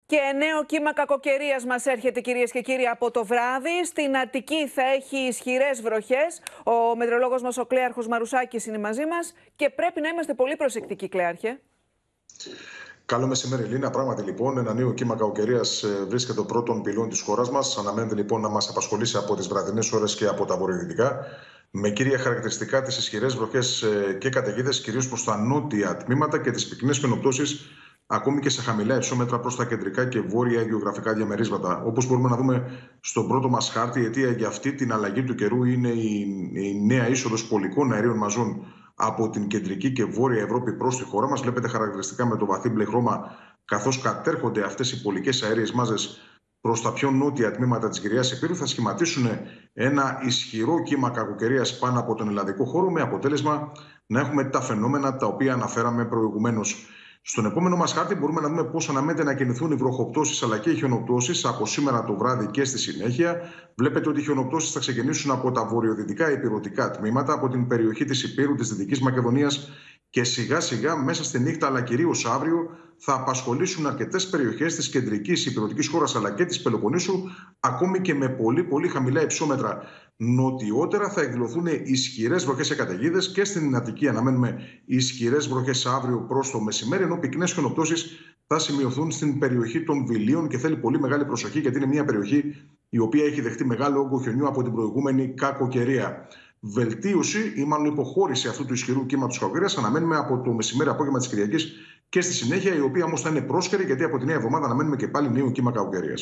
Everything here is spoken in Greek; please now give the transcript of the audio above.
Και νέο κύμα κακοκαιρίας μας έρχεται, κυρίες και κύριοι, από το βράδυ. Στην Αττική θα έχει ισχυρές βροχές. Ο μετεωρολόγος μας, ο Κλέαρχος Μαρουσάκης, είναι μαζί μας και πρέπει να είμαστε πολύ προσεκτικοί, Κλέαρχε. Καλό μεσημέρι, Λίνα. Πράγματι, λοιπόν, ένα νέο κύμα κακοκαιρίας βρίσκεται των πρώτων πυλών της χώρας μας. Αναμένεται λοιπόν να μας απασχολήσει από τις βραδινές ώρες και από τα βορειοδυτικά. Με κύρια χαρακτηριστικά τις ισχυρές βροχές και καταιγίδες, κυρίως προς τα νότια τμήματα και τις πυκνές χιονοπτώσεις, ακόμη και σε χαμηλά υψόμετρα προς τα κεντρικά και βόρεια γεωγραφικά διαμερίσματα. Όπως μπορούμε να δούμε στον πρώτο μας χάρτη, η αιτία για αυτή την αλλαγή του καιρού είναι η νέα είσοδος πολικών αερίων μαζών από την κεντρική και βόρεια Ευρώπη προς τη χώρα μας. Βλέπετε χαρακτηριστικά με το βαθύ μπλε χρώμα, καθώς κατέρχονται αυτές οι πολικές αέριες μάζες προς τα πιο νότια τμήματα της Γυριάς Ηπείρου, θα σχηματίσουν ένα ισχυρό κύμα κακοκαιρίας πάνω από τον ελλαδικό χώρο, με αποτέλεσμα να έχουμε τα φαινόμενα τα οποία αναφέραμε προηγουμένως. Στον επόμενο μας χάρτη μπορούμε να δούμε πώς αναμένεται να κινηθούν οι βροχοπτώσεις αλλά και οι χιονοπτώσεις από σήμερα το βράδυ και στη συνέχεια. Βλέπετε ότι οι χιονοπτώσεις θα ξεκινήσουν από τα βορειοδυτικά υπηρρωτικά τμήματα, από την περιοχή της Ηπείρου, της Δυτικής Μακεδονίας, και σιγά σιγά μέσα στη νύχτα, αλλά κυρίως αύριο, θα απασχολήσουν αρκετές περιοχές της κεντρικής υπηρρωτικής χώρας αλλά και της Πελοποννήσου, ακόμη και με πολύ χαμηλά υψόμετρα. Νοτιότερα θα εκδηλωθούν ισχυρές βροχές και καταιγίδες, και στην Αττική αναμένουμε ισχυρές βροχές αύριο προς το μεσημέρι, ενώ πυκνές χιονοπτώσεις θα σημειωθούν στην περιοχή των Βιλίων και θέλει πολύ μεγάλη προσοχή, γιατί είναι μια περιοχή η οποία έχει δεχτεί μεγάλο όγκο χιονιού από την προηγούμενη κακοκαιρία. Βελτίωση ή μάλλον υποχώρηση αυτού του ισχυρού κύματος κακοκαιρίας αναμένουμε από το μεσημέρι απόγευμα της Κυριακής και στη συνέχεια, η οποία όμως θα είναι πρόσκαιρη, γιατί από τη νέα εβδομάδα αναμένουμε και πάλι νέο κύμα κακοκαιρίας.